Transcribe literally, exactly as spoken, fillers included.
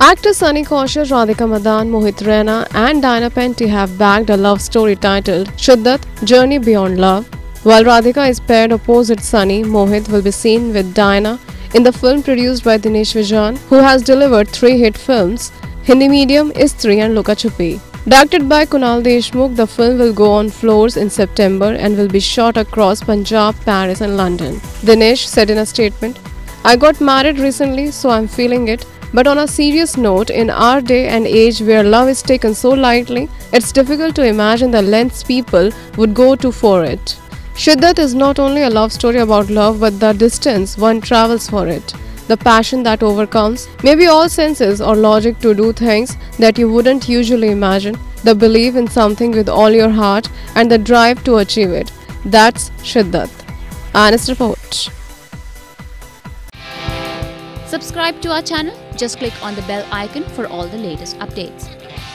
Actors Sunny Kaushal, Radhika Madan, Mohit, Raina and Diana Penty have bagged a love story titled Shiddat Journey Beyond Love. While Radhika is paired opposite Sunny, Mohit will be seen with Diana in the film produced by Dinesh Vijan, who has delivered three hit films, Hindi medium is Stree and Luka Chuppi. Directed by Kunal Deshmukh, the film will go on floors in September and will be shot across Punjab, Paris and London. Dinesh said in a statement, "I got married recently, so I'm feeling it. But on a serious note, in our day and age where love is taken so lightly, it's difficult to imagine the lengths people would go to for it." Shiddat is not only a love story about love but the distance one travels for it. The passion that overcomes maybe all senses or logic to do things that you wouldn't usually imagine. The belief in something with all your heart and the drive to achieve it. That's Shiddat. Honest report. Subscribe to our channel. Just click on the bell icon for all the latest updates.